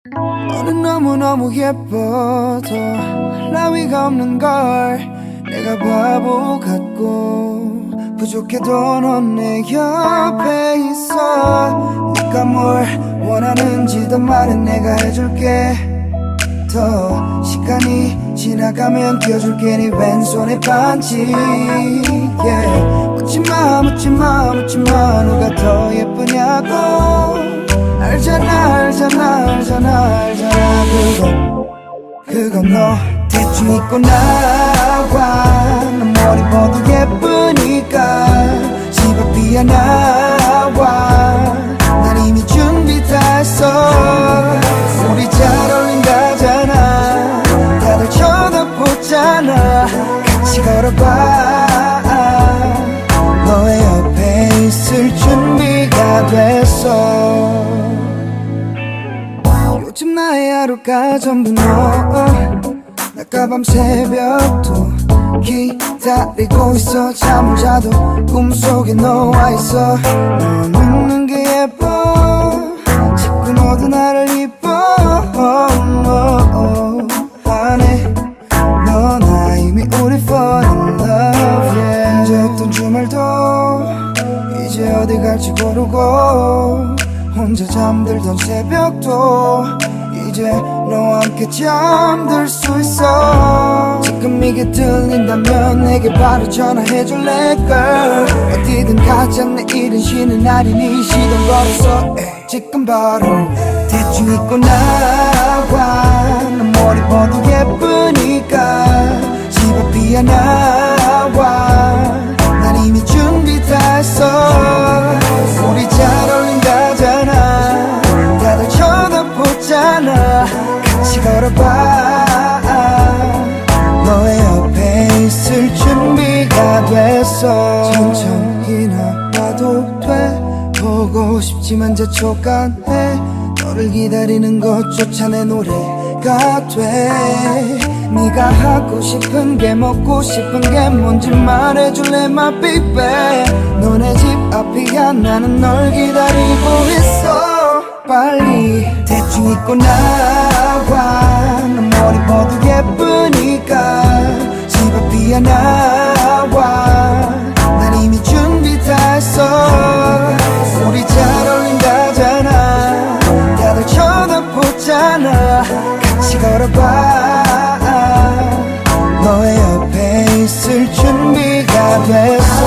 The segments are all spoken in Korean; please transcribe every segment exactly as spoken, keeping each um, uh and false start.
너는 너무너무 예뻐도 라위가 없는 걸 내가 바보 같고 부족해도 넌 내 옆에 있어. 네가 뭘 원하는지 더 말은 내가 해줄게. 더 시간이 지나가면 껴줄게 네 왼손에 반지. yeah. 묻지마 묻지마 묻지마 누가 더 예쁘냐고. 알잖아 알잖아 알잖아 알잖아. 그건 그건 너 대충 입고 나와. 넌 머리 봐도 예쁘니까 집 앞이야 나와. 난 이미 준비 다 했어. 우리 잘 어울린다잖아. 다들 쳐다보잖아. 같이 걸어봐. 너의 옆에 있을 준비가 됐어. 요즘 나의 하루가 전부 너. 나가 밤새벽도 기다리고 있어. 잠을 자도 꿈속에 너와 있어. 넌 웃는 게 예뻐. 자꾸 너도 나를 이뻐 하네. 너 나 이미 우리 fall in love. yeah. 이제 어떤 주말도 이제 어디 갈지 모르고 혼자 잠들던 새벽도 이제 너와 함께 잠들 수 있어. 지금 이게 들린다면 내게 바로 전화해줄래 girl. 어디든 가자 내일은 쉬는 날이니 시동 걸어서 에이. 지금 바로 대충 입고 나와. 넌 머리 봐도 예쁘니까 집 앞이야 나와. 난 이미 준비 다 했어. 우리 잘 어울린다잖아. 다들 쳐다보잖아. 같이 걸어봐. 너의 옆에 있을 준비가 됐어. 천천히 나와도 돼. 보고 싶지만 재촉안해. 너를 기다리는 것조차 내 노래가 돼. 네가 하고 싶은 게 먹고 싶은 게 뭔지 말해줄래 my baby. 너네 집 앞이야 나는 널 기다리고 있어. 빨리 대충 입고 나와. 넌 머리 봐도 예쁘니까 집 앞이야 나와. 난 이미 준비 다 했어. 우리 잘 어울린다잖아. 다들 쳐다보잖아. 같이 걸어봐. 너의 옆에 있을 준비가 됐어.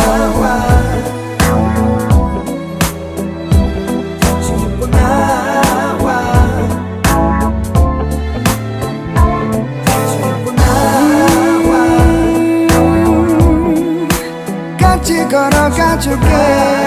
대충 입고 나와. 대충 입고 나와. 음, 같이 걸어가줄게.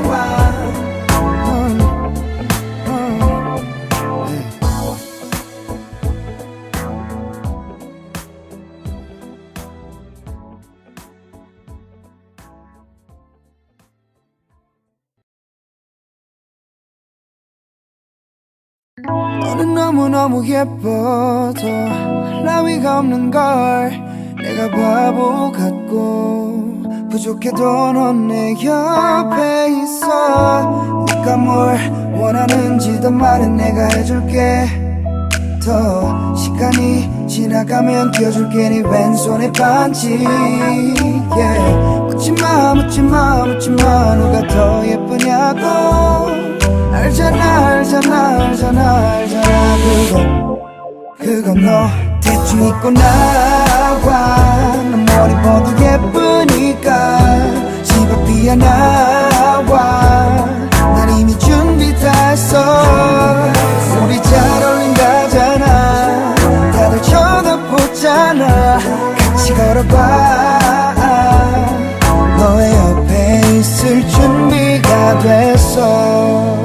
너는 너무너무 예뻐도 라위가 없는 걸 내가 바보 같고 부족해도 넌 내 옆에 있어. 네가 뭘 원하는지 더 말은 내가 해줄게. 더 시간이 지나가면 껴줄게 네 왼손에 반지. yeah. 묻지마 묻지마 묻지마 누가 더 예쁘냐고. 알잖아 알잖아 알잖아 알잖아. 그건 그건 너 대충 입고 나와. 넌 머리 봐도 예쁘니까 집 앞이야 나와. 난 이미 준비 다 했어. 우리 잘 어울린다잖아. 다들 쳐다보잖아. 같이 걸어봐. 너의 옆에 있을 준비가 됐어.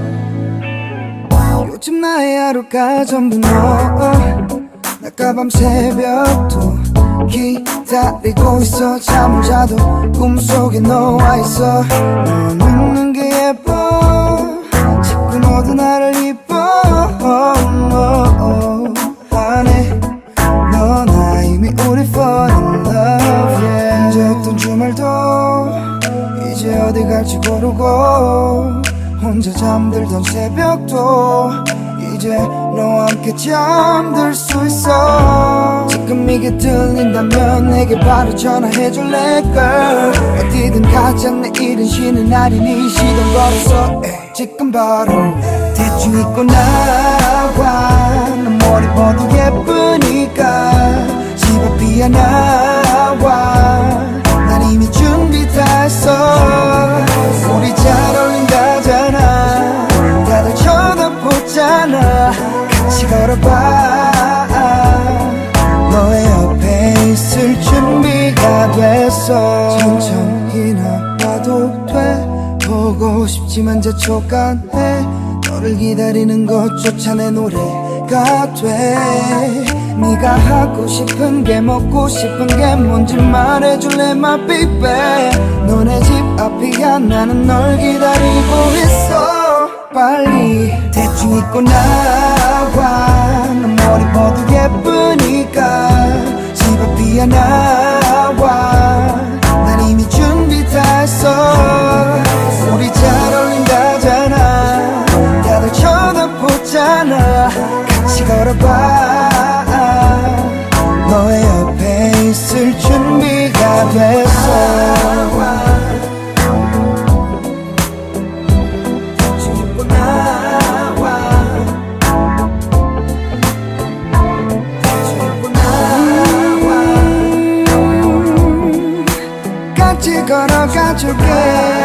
요즘 나의 하루가 전부 너. 나가 밤새벽도 기다리고 있어. 잠을 자도 꿈속에 너와 있어. 넌 웃는 게 예뻐. 자꾸 너도 나를 이뻐 하네. 너 나 이미 우리 fall in love. yeah. 이제 어떤 주말도 이제 어디 갈지 모르고 혼자 잠들던 새벽도 이제 너와 함께 잠들 수 있어. 지금 이게 들린다면 내게 바로 전화해줄래 girl. 어디든 가자 내일은 쉬는 날이니 시동 걸어서 에이. 지금 바로 대충 입고 나와. 넌 머리 뻗어 예쁘니까 집 앞이야 나와. 난 이미 준비 다 했어. 우리 잘 어울린다잖아. 다들 쳐다보잖아. 같이 걸어봐. 너의 옆에 있을 준비가 됐어. 천천히 나와도 돼. 보고 싶지만 재촉안해. 너를 기다리는 것조차 내 노래가 돼. 네가 하고 싶은 게 먹고 싶은 게 뭔지 말해줄래 my baby. 너네 집 앞이야 나는 널 기다리고 있어. 빨리 대충 입고 나와. 넌 머리 뻗어 예쁘니까 집 앞이야 나와. 난 이미 준비 다 했어. 우리 잘 어울린다잖아. 다들 쳐다보잖아. 같이 걸어봐. 너의 옆에 있을 준비가 됐어. 대충 입고 나와. 대충 입고 나와. 음, 같이 걸어가줄게.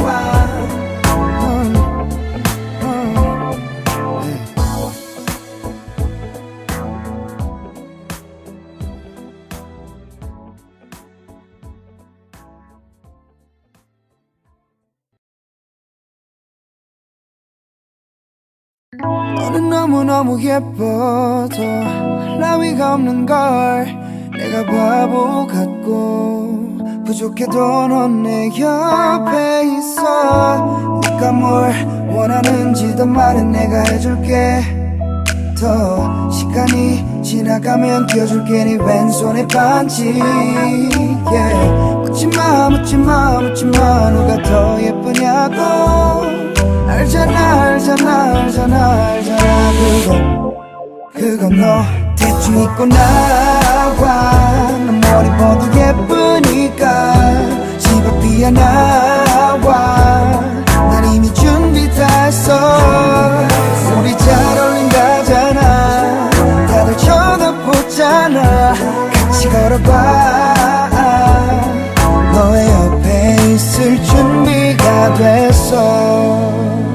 너는 너무너무 예뻐도 라위가 없는 걸. 내가 바보 같고 부족해도 넌 내 옆에 있어. 네가 뭘 원하는지도 말은 내가 해줄게. 더 시간이 지나가면 껴줄게 네 왼손에 반지. yeah. 묻지마 묻지마 묻지마 누가 더 예쁘냐고. 알잖아 알잖아 알잖아 알잖아. 그건 그건 너 대충 입고 나와. 넌 머리 뻗어 예쁘니까 집 앞이야 나와. 난 이미 준비 다 했어. 우리 잘 어울린다잖아. 다들 쳐다보잖아. 같이 걸어봐. 너의 옆에 있을 준비가 됐어.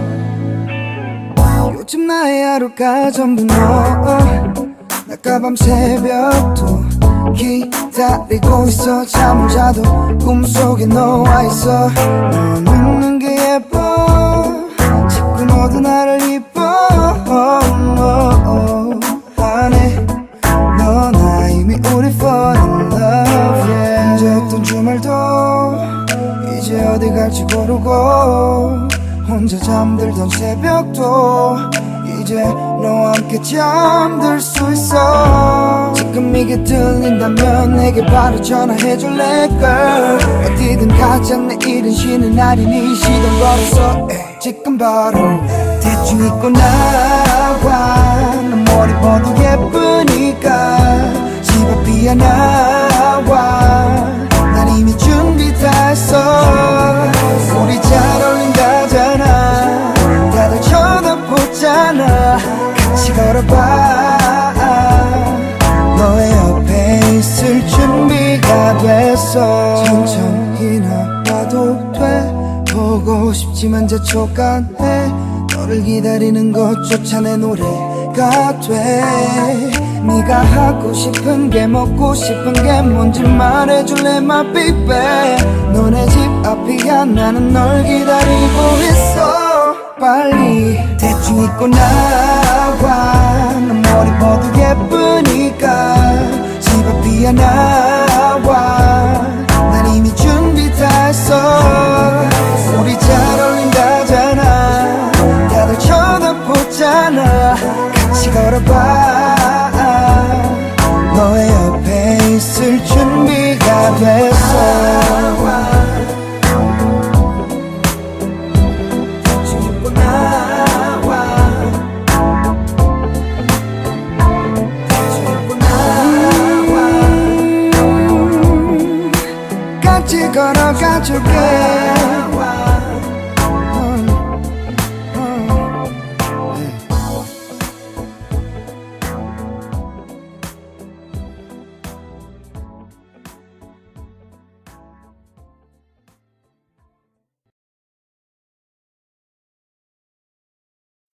요즘 나의 하루가 전부 너. 낮과 밤 새벽도 기다리고 있어. 잠을 자도 꿈속에 너와 있어. 너 웃는 게 예뻐. 자꾸 너도 나를 이뻐. 안해 너 나 이미 우리 fall in love yeah. 언제였던 주말도 이제 어디 갈지 모르고 혼자 잠들던 새벽도 이제 너와 함께 잠들 수 있어. 지금 이게 들린다면 내게 바로 전화해줄래 girl. 어디든 가자 내일은 쉬는 날이니 시동 걸어서 에이. 지금 바로 대충 입고 나와. 넌 머리 뻗어 예쁘니까 집 앞이야 나와. 난 이미 준비 다 했어. 우리 잘 어울린다잖아. 다들 쳐다보잖아. 같이 걸어봐. 너의 옆에 있을 준비가 됐어. 천천히 나와도 돼. 보고 싶지만 재촉안해. 너를 기다리는 것조차 내 노래가 돼. 네가 하고 싶은 게 먹고 싶은 게 뭔지 말해줄래 my baby. 너네 집 앞이야 나는 널 기다리고 있어. 빨리 대충 입고 나와. 넌 머리 뻗어 예쁘니까 집 앞이야 나와. 난 이미 준비 다 했어. 우리 잘 어울린다잖아. 다들 쳐다보잖아. 같이 걸어봐. 너의 옆에 있을 준비가 됐어. 대충 입고 나와.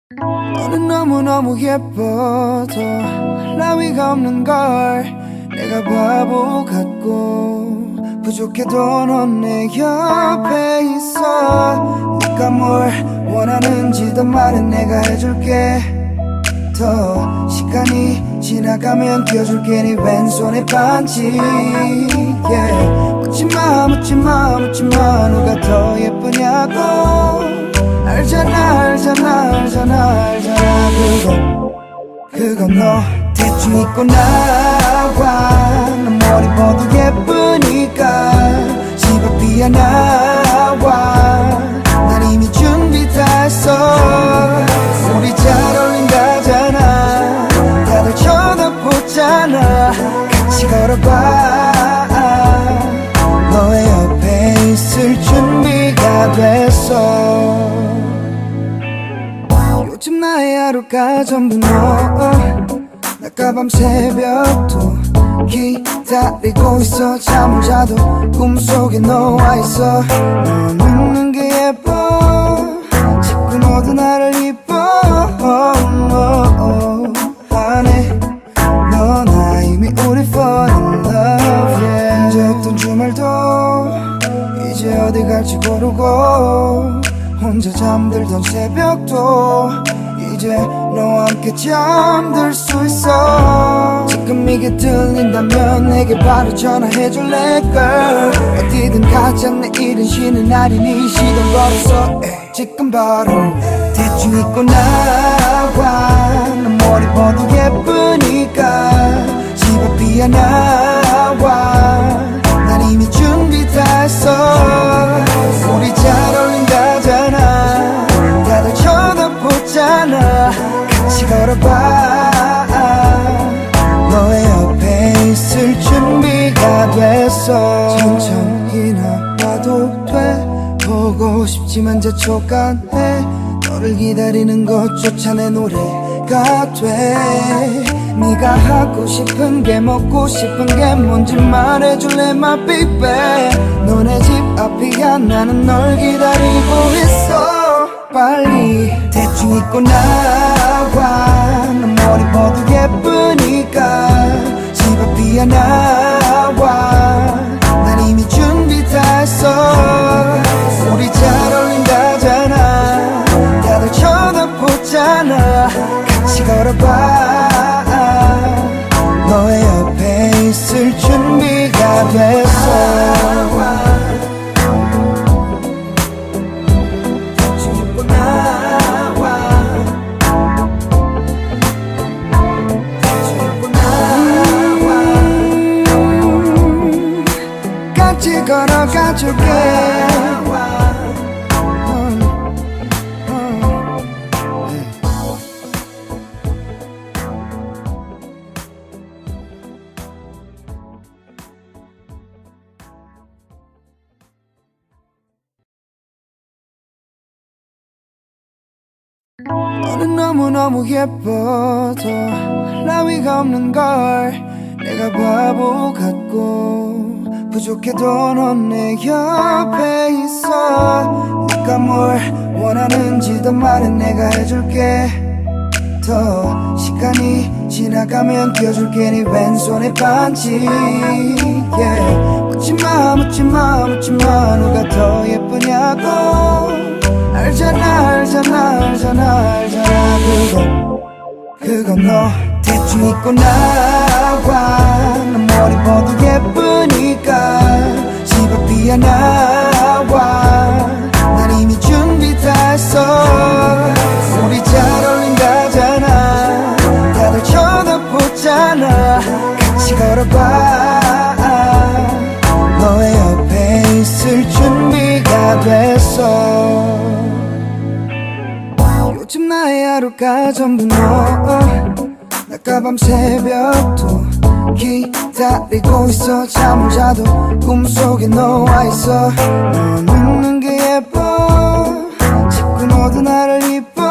너는 너무너무 예뻐도 라위가 없는 걸 내가 바보 같고 부족해도 넌 내 옆에 있어. 네가 뭘 원하는지도 말은 내가 해줄게. 더 시간이 지나가면 끼워줄게 네 왼손에 반지. yeah. 묻지마 묻지마 묻지마 누가 더 예쁘냐고. 알잖아 알잖아 알잖아 알잖아. 그건 그건 너 대충 입고 나와. 너 머리 봐도 예쁘니까 집 앞이야 나와. 난 이미 준비 다 했어. 우리 잘 어울린다잖아. 다들 쳐다보잖아. 같이 걸어봐. 너의 옆에 있을 준비가 됐어. 요즘 나의 하루가 전부 너. 나가 밤새벽도 기다리고 있어. 잠을 자도 꿈속에 너와 있어. 너 웃는 게 예뻐. 자꾸 너도 나를 이뻐 하네. 너 나 이미 우리 fall in love. yeah. 혼자였던 주말도 이제 어디 갈지 고르고. 혼자 잠들던 새벽도 이제 너와 함께 잠들 수 있어. 지금 이게 들린다면 내게 바로 전화해줄래 girl. 어디든 가자 내일은 쉬는 날이니 시동 걸었어. 지금 바로 대충 입고 나와. 너 머리 봐도 예쁘니까 집 앞이야 나와. 난 이미 준비 다 했어. 우리 잘 어울린다잖아. 다들 쳐다보잖아. 같이 걸어봐. 너의 옆에 있을 준비가 됐어. 천천히 나와도 돼. 보고 싶지만 재촉안해. 너를 기다리는 것조차 내 노래가 돼. 네가 하고 싶은 게 먹고 싶은 게 뭔지 말해줄래 my baby. 너네 집 앞이야 나는 널 기다리고 있어. 빨리 대충 입고 나와. 너 머리 봐도 예쁘니까 집 앞이야 나와. 난 이미 준비 다 했어. 우리 잘 어울린다잖아. 다들 쳐다보잖아. 같이 걸어봐. 너의 옆에 있을 준비가 됐어. 대충 입고 나와. 대충 입고 나와. 음, 같이 걸어가줄게. 너는 너무너무 예뻐도 라위가 없는 걸 내가 바보 같고 부족해도 넌 내 옆에 있어. 네가 뭘 원하는지도 말은 내가 해줄게. 더 시간이 지나가면 끼워줄게 네 왼손에 반지. yeah. 묻지마 묻지마 묻지마 누가 더 예쁘냐고. 알잖아 알잖아 알잖아 알잖아. 그건 그건 너 대충 입고 나와. 너 머리 봐도 예쁘니까 집 앞이야 나와. 난 이미 준비 다 했어. 우리 잘 어울린다잖아. 다들 쳐다보잖아. 같이 걸어봐. 너의 옆에 있을 준비가 됐어. 요즘 나의 하루가 전부 너. 나가 밤새벽도 기다리고 있어. 잠을 자도 꿈속에 너와 있어. 너 웃는 게 예뻐. 자꾸 너도 나를 이뻐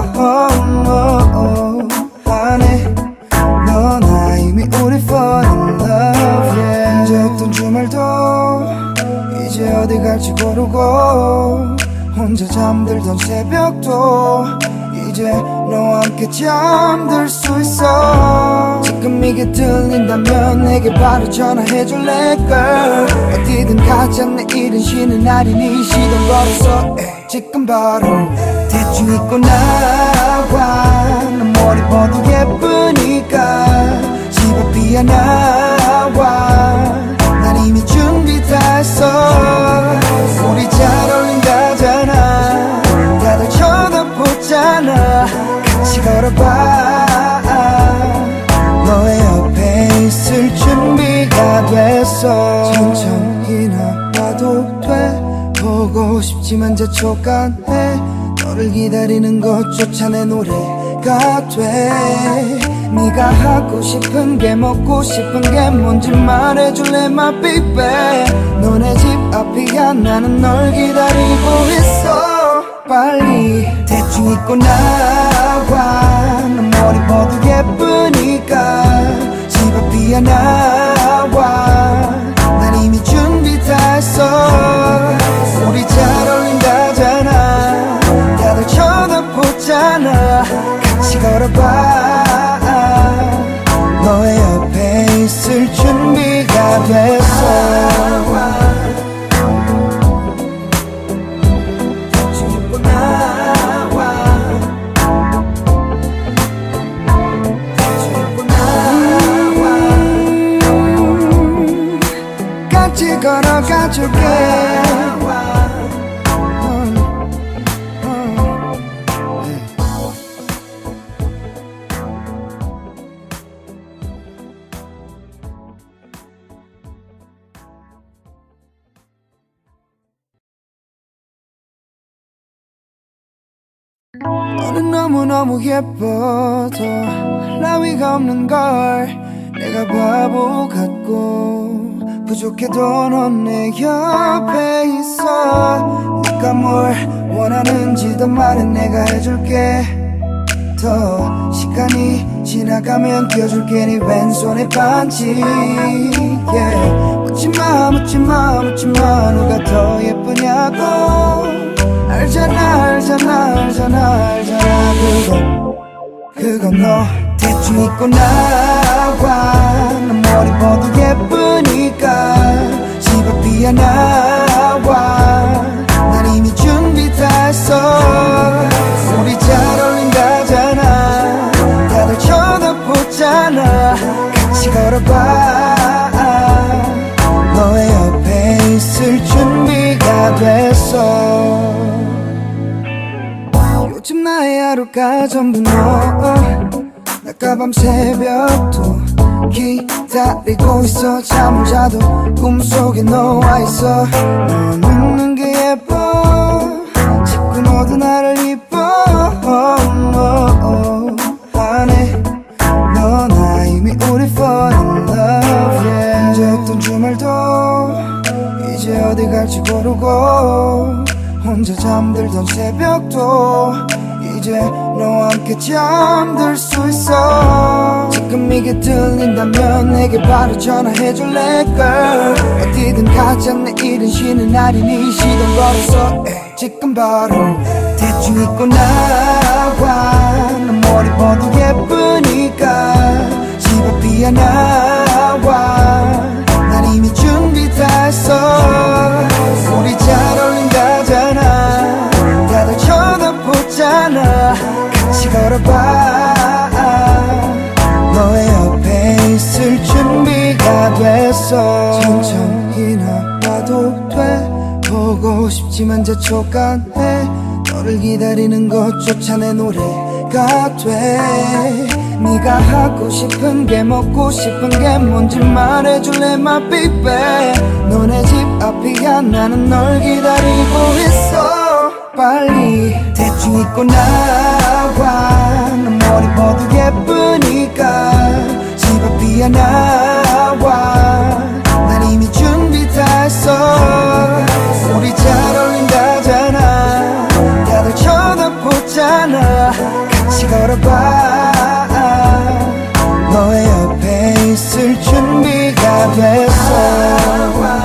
하네. 너 나 이미 우리 fall in love. yeah. 혼자였던 주말도 이제 어디 갈지 고르고. 혼자 잠들던 새벽도 이제 너와 함께 잠들 수 있어. 지금 이게 들린다면 내게 바로 전화해줄래 girl. 어디든 가자 내일은 쉬는 날이니 시동 걸어서 지금 바로 대충 입고 나와. 넌 머리 뻗어 예쁘니까 집 앞이야 나와. 난 이미 준비 다 했어. 우리 잘 어울린다잖아. 다들 쳐다보잖아. 같이 걸어봐. 너의 옆에 있을 준비가 됐어. 천천히 나와도 돼. 보고 싶지만 재촉안해. 너를 기다리는 것조차 내 노래가 돼. 네가 하고 싶은 게 먹고 싶은 게 뭔지 말해줄래 my baby. 너네 집 앞이야 나는 널 기다리고 있어. 빨리 대충 입고 나와. 넌 머리 뻗어 예쁘니까 집 앞이야 나와. 난 이미 준비 다 했어. 우리 잘 어울린다잖아. 다들 쳐다보잖아. 같이 걸어봐. 너의 옆에 있을 준비가 됐어. 대충 입고 나와. 대충 입고 나와. 음, 같이 걸어가줄게. 너는 너무너무 예뻐도 라위가 없는걸. 내가 바보 같고 부족해도 넌 내 옆에 있어. 네가 뭘 원하는지 더 말해 내가 해줄게. 더 시간이 지나가면 껴줄게 네 왼손에 반지. yeah. 묻지마 묻지마 묻지마 누가 더 예쁘냐고. 알잖아 알잖아 알잖아 알잖아. 그건 그건 너 대충 입고 나와. 넌 머리 뻗어 예쁘니까 집 앞이야 나와. 난 이미 준비 다 했어. 우리 잘 어울린다잖아. 다들 쳐다보잖아. 같이 걸어봐. 너의 옆에 있을 준비가 됐어. 요즘 나의 하루가 전부 너. 나가 밤새벽도 기다리고 있어. 잠을 자도 꿈속에 너와 있어. 넌 웃는 게 예뻐. 자꾸 너도 나를 이뻐 하네. 너 나 이미 우리 fall in love yeah. 이제 어떤 주말도 이제 어디 갈지 모르고 혼자 잠들던 새벽도 이제 너와 함께 잠들 수 있어. 지금 이게 들린다면 내게 바로 전화해줄래 girl. 어디든 가자 내일은 쉬는 날이니 시동 걸어서 지금 바로 대충 입고 나와. 넌 머리 뻗어 예쁘니까 집 앞이야 나와. 난 이미 준비 다 했어. 우리 잘 어울린다잖아. 다들 쳐다보잖아. 같이 걸어봐. 너의 옆에 있을 준비가 됐어. 천천히 나와도 돼. 보고 싶지만 재촉안해. 너를 기다리는 것조차 내 노래가 돼. 네가 하고 싶은 게 먹고 싶은 게 뭔지 말해줄래 my baby. 너네 집 앞이야 나는 널 기다리고 있어. 빨리 대충 입고 나와. 넌 머리 뻗어 예쁘니까 집 앞이야 나와. 난 이미 준비 다 했어. 우리 잘 어울린다잖아. 다들 쳐다보잖아. 같이 걸어봐. 너의 옆에 있을 준비가 됐어.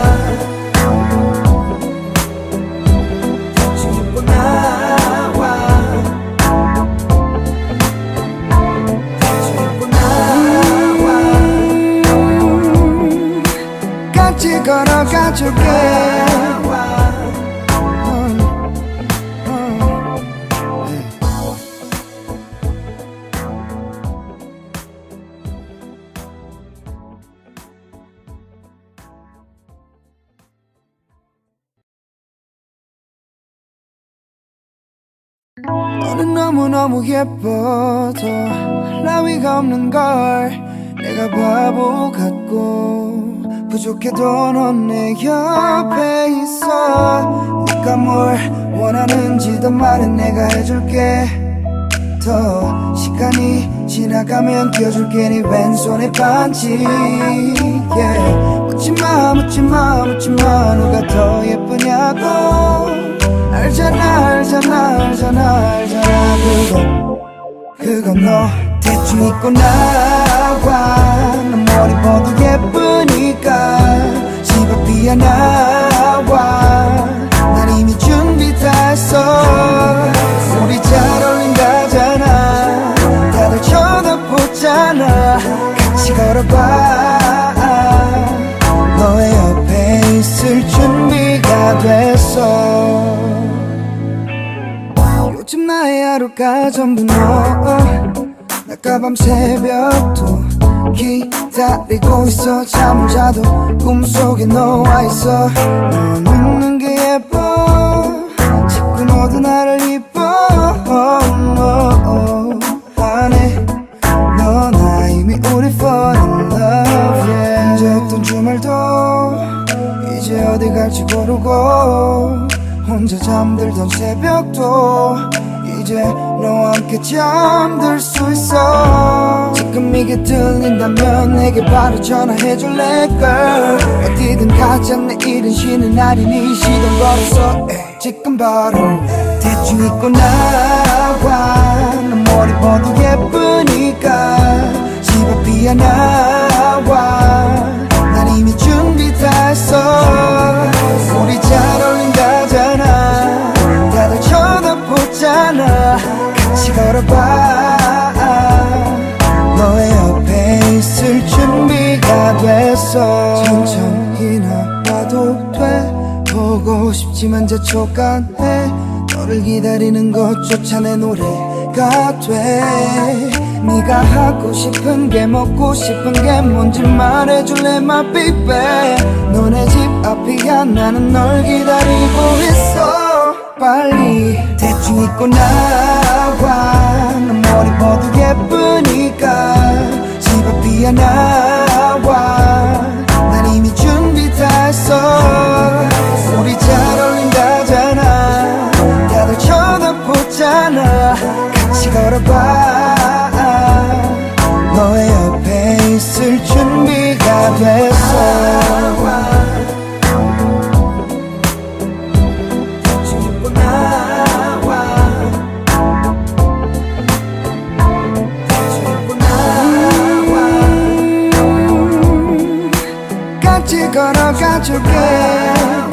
대충 입고 나와. 가줄게. 너는 너무너무 예뻐. 더 라위가 없는 걸. 내가 바보 같고 부족해도 넌 내 옆에 있어. 네가 뭘 원하는지 더 말은 내가 해줄게. 더 시간이 지나가면 껴줄게 네 왼손에 반지. yeah. 묻지마 묻지마 묻지마 누가 더 예쁘냐고. 알잖아 알잖아 알잖아 알잖아. 그건 그건 너 대충 입고 나와. 넌 머리 뻗어 예쁘니까 집 앞이야 나와. 난 이미 준비 다 했어. 우리 잘 어울린다잖아. 다들 쳐다보잖아. 같이 걸어봐. 너의 옆에 있을 준비가 됐어. 요즘 나의 하루가 전부 너. 나가 밤새벽도 기다리고 있어. 잠을 자도 꿈속에 너와 있어. 넌 웃는 게 예뻐. 자꾸 너도 나를 이뻐 하네. 넌 나 이미 우리 fall in love. yeah. 언제 없던 주말도 이제 어디 갈지 모르고 혼자 잠들던 새벽도 이제 너와 함께 잠들 수 있어. 지금 이게 들린다면 내게 바로 전화해줄래 girl. 어디든 가자 내일은 쉬는 날이니 시동 걸어서 에이. 지금 바로 대충 입고 나와. 넌 머리 뻗어 예쁘니까 집 앞이야 나와. 난 이미 준비 다 했어. 우리 잘 어울린다잖아. 다들 쳐다보잖아. 같이 걸어봐. 너의 옆에 있을 준비가 됐어. 천천히 나와도 돼. 보고 싶지만 재촉안해. 너를 기다리는 것조차 내 노래가 돼. 네가 하고 싶은 게 먹고 싶은 게 뭔지 말해줄래 my baby. 너네 집 앞이야 나는 널 기다리고 있어. 빨리 대충 입고 나와. 넌 머리 뻗어 예쁘니까 집 앞이야 나와. 난 이미 준비 다 했어. 우리 잘 어울린다잖아. 다들 쳐다보잖아. 같이 걸어봐. 너의 옆에 있을 준비가 됐어. 대충 입고 나와. 대충 입고 나와. 음, 같이 걸어가줄게.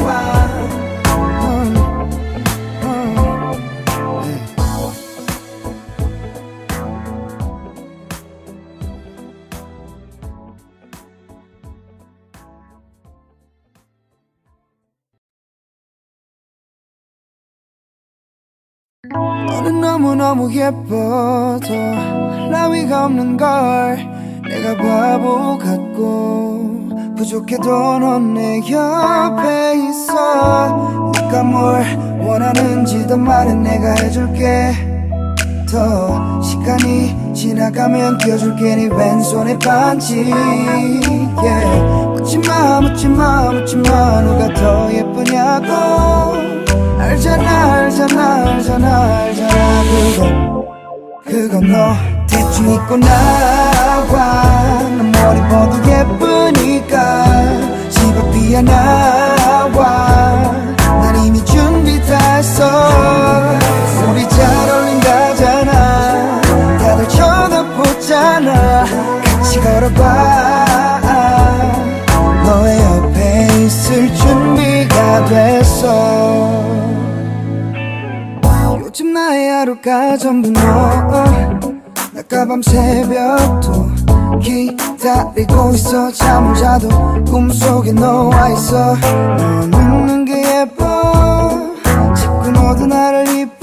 너는 너무너무 예뻐. 더 라위가 없는 걸. 내가 바보 같고 부족해도 넌 내 옆에 있어. 네가 뭘 원하는지 더 말은 내가 해줄게. 더 시간이 지나가면 껴줄게 네 왼손에 반지. yeah. 묻지마 묻지마 묻지마 누가 더 예쁘냐고. 알잖아 알잖아 알잖아 알잖아. 그건 그건 너 대충 입고 나와. 넌 머리 뻗어 예쁘니까 집 앞이야 나와. 난 이미 준비 다 했어. 우리 잘 어울린다잖아. 다들 쳐다보잖아. 같이 걸어봐. 너의 옆에 있을 준비가 됐어. 요즘 나의 하루가 전부 너. 나가 밤새벽도 기다리고 있어. 잠을 자도 꿈속에 너와 있어. 넌 웃는 게 예뻐. 자꾸 너도 나를 이뻐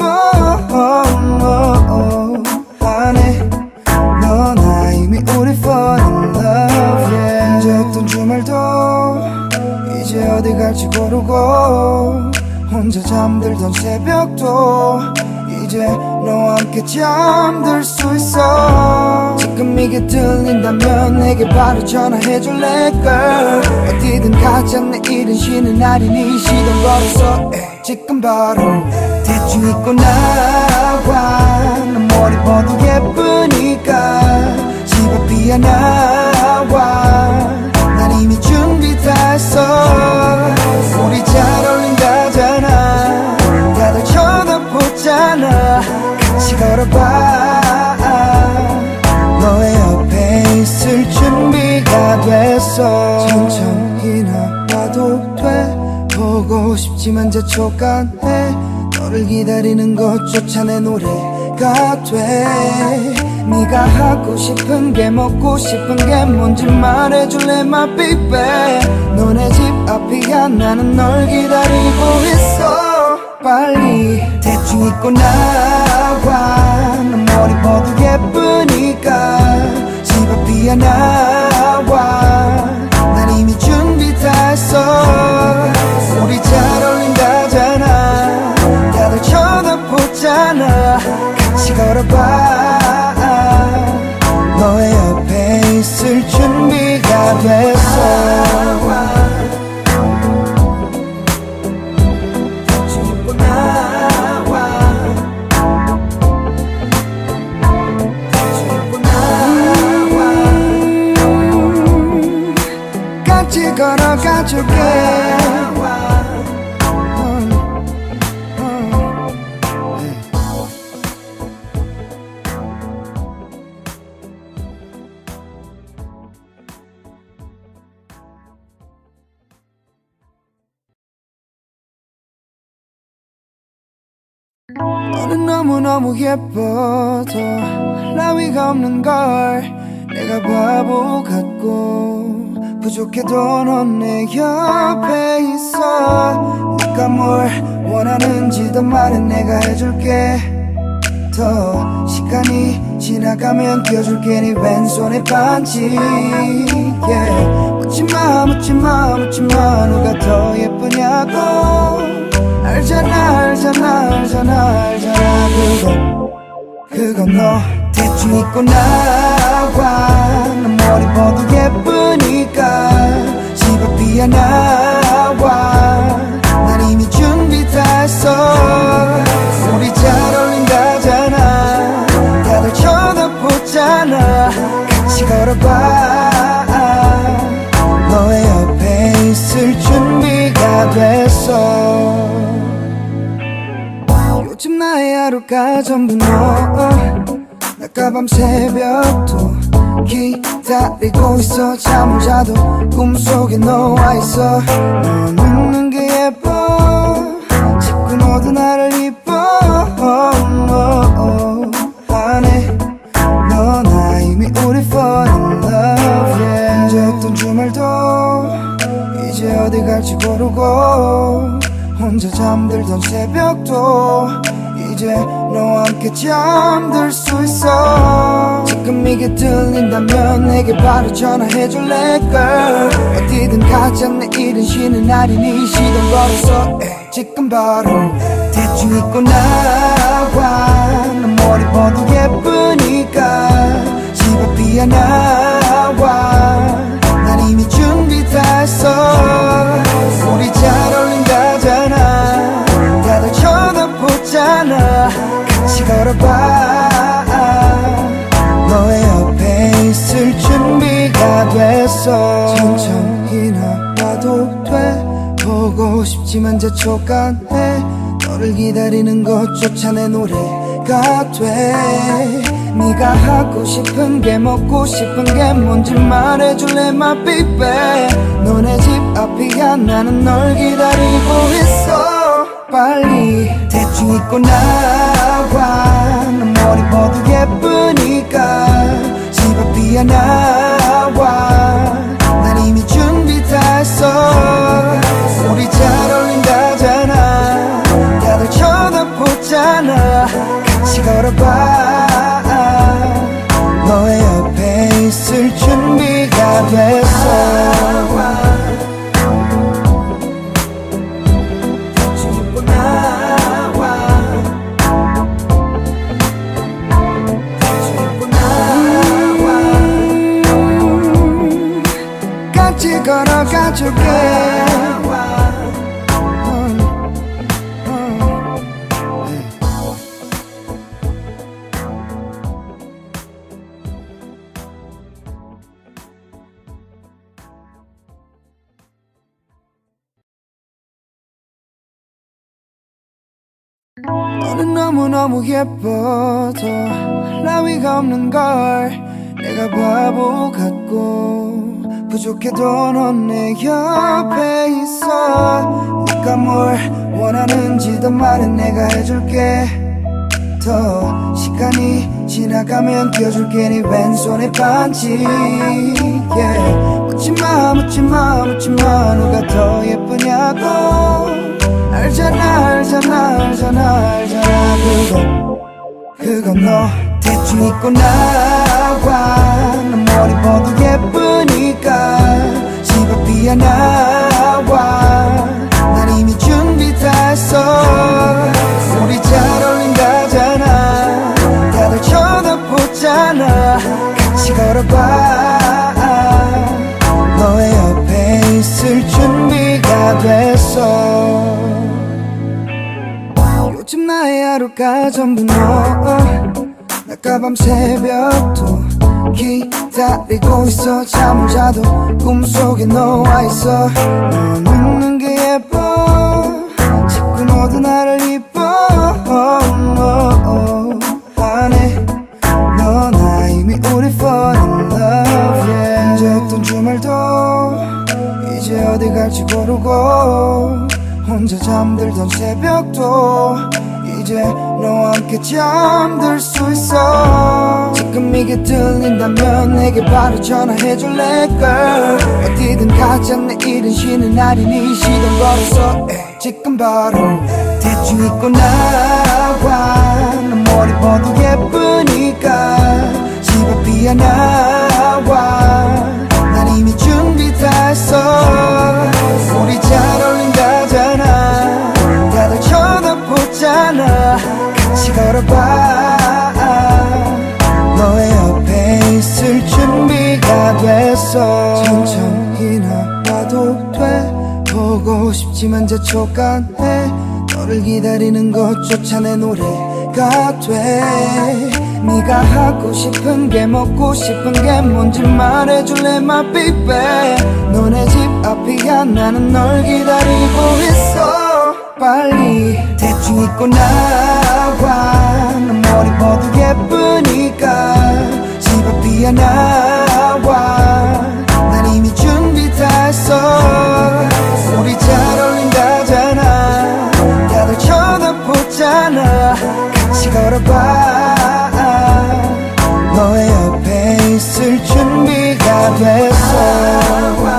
하네. 넌 이미 우리 fall in love yeah. 혼자였던 주말도 이제 어디 갈지 고르고, 혼자 잠들던 새벽도 이제 너와 함께 잠들 수 있어. 지금 이게 들린다면 내게 바로 전화해줄래 girl. 어디든 가자 내일은 쉬는 날이니 시동 걸어서 에이. 지금 바로 대충 입고 나와. 넌 머리 뻗어 예쁘니까 집 앞이야 나와. 난 이미 준비 다 했어. 우리 잘 어울린다잖아. 다들 쳐다보잖아. 같이 걸어봐. 너의 옆에 있을 준비가 됐어. 천천히 나와도 돼. 보고 싶지만 재촉안해. 너를 기다리는 것조차 내 노래가 돼. 네가 하고 싶은 게 먹고 싶은 게 뭔지 말해줄래 my baby. 너네 집 앞이야 나는 널 기다리고 있어. 빨리 대충 입고 나와. 넌 머리 뻗어 예쁘니까 집 앞이야 나와. 난 이미 준비 다 했어. 우리 잘 어울린다잖아. 다들 쳐다보잖아. 같이 걸어봐. 너의 옆에 있을 준비가 됐어. 대충 입고 나와. 대충 입고 나와. 음, 같이 걸어가줄게. 너는 너무너무 예뻐도 라위가 없는 걸. 내가 바보 같고 부족해도 넌 내 옆에 있어. 네가 뭘 원하는지도 말해 내가 해줄게. 더 시간이 지나가면 껴줄게 네 왼손에 반지 yeah. 묻지마 묻지마 묻지마 누가 더 예쁘냐고. 알잖아 알잖아 알잖아 알잖아. 그건 그건 너 대충 입고 나와. 넌 머리 뻗어 예쁘니까 집 앞이야 나와. 난 이미 준비 다 했어. 우리 잘 어울린다잖아. 다들 쳐다보잖아. 같이 걸어봐. 너의 옆에 있을 준비가 됐어. 요즘 나의 하루가 전부 너. 나가 밤새벽도 기다리고 있어. 잠을 자도 꿈속에 너와 있어. 넌 웃는 게 예뻐. 자꾸 너도 나를 이뻐 하네. 넌 이미 우리 fall in love yeah. 혼자였던 주말도 이제 어디 갈지 고르고, 혼자 잠들던 새벽도 이제 너와 함께 잠들 수 있어. 지금 이게 들린다면 내게 바로 전화해줄래 girl. 어디든 가자 내일은 쉬는 날이니 시동 걸어서 에이. 지금 바로 대충 입고 나와. 넌 머리 뻗어 예쁘니까 집 앞이야 나와. 난 이미 준비 다 했어. 우리 잘 어울린다잖아. 다들 쳐다보잖아. 같이 걸어봐. 너의 옆에 있을 준비가 됐어. 천천히 나와도 돼. 보고 싶지만 재촉안해. 너를 기다리는 것조차 내 노래가 돼. 네가 하고 싶은 게 먹고 싶은 게 뭔지 말해줄래 my baby. 너네 집 앞이야 나는 널 기다리고 있어. 빨리 대충 입고 나와. 넌 머리 뻗어 예쁘니까 집 앞이야 나. 걸어봐. 너의 옆에 있을 준비가 됐어. 같이 걸어가줄게. 너는 너무너무 예뻐도 라위가 없는 걸. 내가 바보 같고 부족해도 넌 내 옆에 있어. 네가 뭘 원하는지도 말은 내가 해줄게. 더 시간이 지나가면 끼워줄게 네 왼손에 반지. yeah. 묻지마 묻지마 묻지마 누가 더 예쁘냐고. 알잖아 알잖아 알잖아 알잖아. 그건 그건 너 대충 입고 나와. 난 머리 봐도 예쁘니까 집 앞이야 나와. 난 이미 준비 다 했어. 우리 잘 어울린다잖아. 다들 쳐다보잖아. 같이 걸어봐. 너의 옆에 있을 준비가 됐어. 요즘 나의 하루가 전부 너. 나가 밤새벽도 기다리고 있어. 잠을 자도 꿈속에 너와 있어. 너 웃는 게 예뻐. 자꾸 너도 나를 이뻐 하네. 너 나 이미 우리 fall in love. yeah. 이제 어떤 주말도 이제 어디 갈지 모르고 혼자 잠들던 새벽도 이제 너와 함께 잠들 수 있어. 지금 이게 들린다면 내게 바로 전화해줄래 girl. 어디든 가자 내일은 쉬는 날이니 시동 걸었어. 지금 바로 대충 입고 나와. 난 머리 봐도 예쁘니까 집 앞이야 나와. 난 이미 준비 다 했어. 우리 잘 어울린다잖아. 다들 쳐다보잖아. 같이 걸어봐. 너의 옆에 있을 준비가 됐어. 천천히 나와도 돼. 보고 싶지만 재촉 안 해. 너를 기다리는 것조차 내 노래가 돼. 네가 하고 싶은 게 먹고 싶은 게 뭔지 말해줄래 my baby. 너네 집 앞이야 나는 널 기다리고 있어. 빨리 대충 입고 나와. 난 머리 봐도 예쁘니까 집 앞이야 나와. 난 이미 준비 다 했어. 우리 잘 어울린다잖아. 다들 쳐다보잖아. 같이 걸어봐. 너의 옆에 있을 준비가 됐어.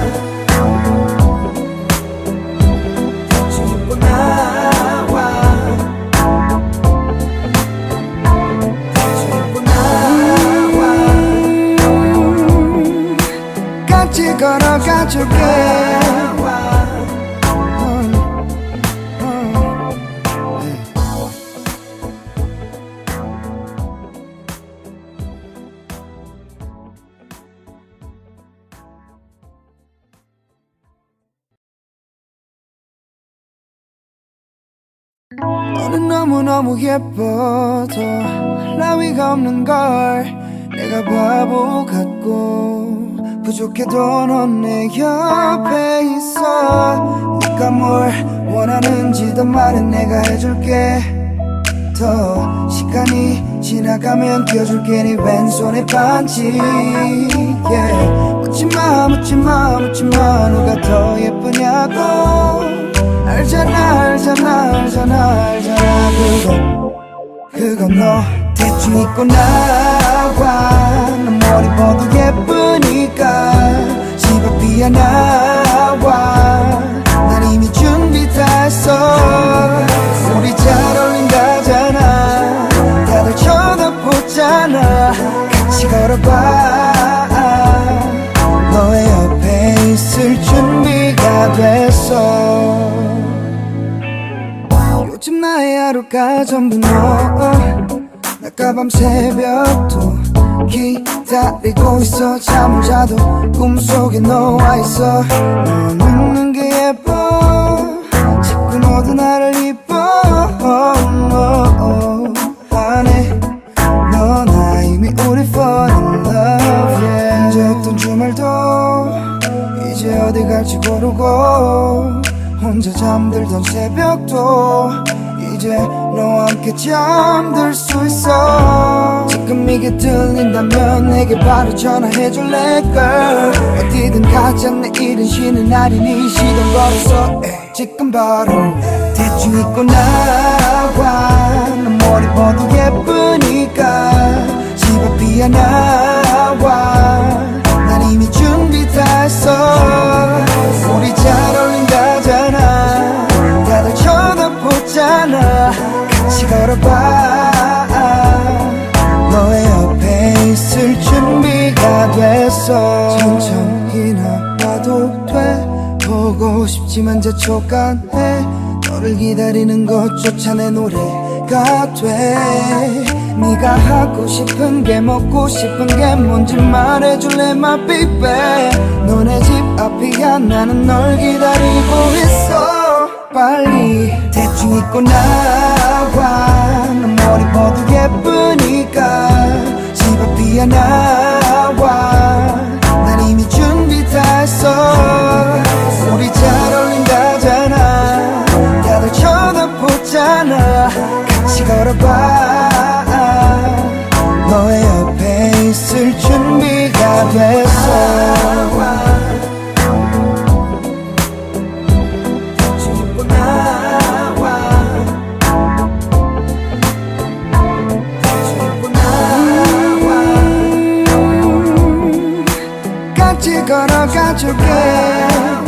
같이 걸어가줄게. 너는 너무너무 예뻐도 라위가 없는 걸. 내가 바보 같고 부족해도 넌 내 옆에 있어. 네가 뭘 원하는지도 말은 내가 해줄게. 더 시간이 지나가면 끼워줄게 네 왼손에 반지. yeah. 묻지마 묻지마 묻지마 누가 더 예쁘냐고. 알잖아 알잖아 알잖아 알잖아. 그건 그건 너 대충 입고 나와. 난 머리 봐도 예쁘니까 집 앞이야 나와. 난 이미 준비 다 했어. 우리 잘 어울린다잖아. 다들 걸어봐. 너의 옆에 있을 준비가 됐어. 요즘 나의 하루가 전부 너. 낮과 밤 새벽도 기다리고 있어. 잠을 자도 꿈속에 너와 있어. 넌 웃는 게 예뻐. 자꾸 너도 나를 이뻐 하네. 넌 나 이미 우리 fall in love, yeah. 이제 어떤 주말도 이제 어디 갈지 고르고, 혼자 잠들던 새벽도 이제 너와 함께 잠들 수 있어. 지금 이게 들린다면 내게 바로 전화해줄래 girl. 어디든 가자 내일은 쉬는 날이니 시동 걸었어. 지금 바로 대충 입고 나와. 넌 머리 뻗어 예쁘니까 집 앞이야 나와. 난 이미 준비 다 했어. 우리 잘 어울린다잖아. 다들 쳐다보잖아. 같이 걸어봐. 너의 옆에 있을 준비가 됐어. 천천히 나와도 돼. 보고 싶지만 재촉안해. 너를 기다리는 것조차 내 노래가 돼. 네가 하고 싶은 게 먹고 싶은 게 뭔지 말해줄래 my baby. 너네 집 앞이야 나는 널 기다리고 있어. 빨리 대충 입고 나와. 넌 머리 뻗어 예쁘니까 집 앞이야 나와. 난 이미 준비 다 했어. 우리 잘 어울린다잖아. 다들 쳐다보잖아. 같이 걸어봐. 너의 옆에 있을 준비가 됐어. 죽고 나와. 죽고 나와. 음, 같이 걸어가줄게.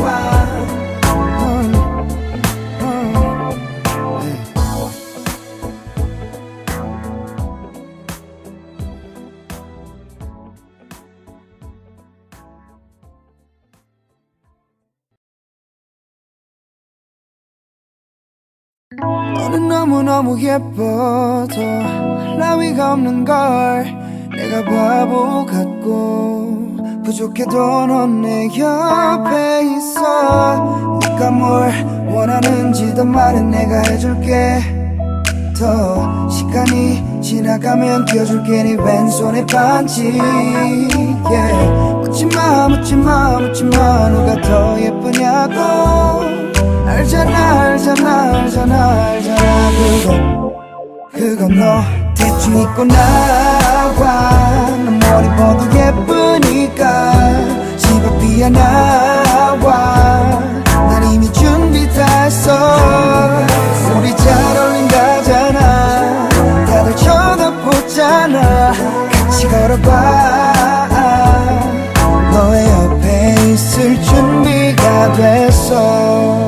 너는 너무너무 예뻐. 더 라위가 없는 걸. 내가 바보 같고 부족해도 넌 내 옆에 있어. 네가 뭘 원하는지 더 말은 내가 해줄게. 더 시간이 지나가면 껴줄게 네 왼손에 반지, yeah. 묻지마 묻지마 묻지마 누가 더 예쁘냐고. 알잖아 알잖아 알잖아 알잖아. 그건 그건 너. 대충 입고 나와. 넌 머리 뻗어 예쁘니까 집 앞이야 나와. 난 이미 준비 다 했어. 우리 잘 어울린다잖아. 다들 쳐다보잖아. 같이 걸어봐. 너의 옆에 있을 준비가 됐어.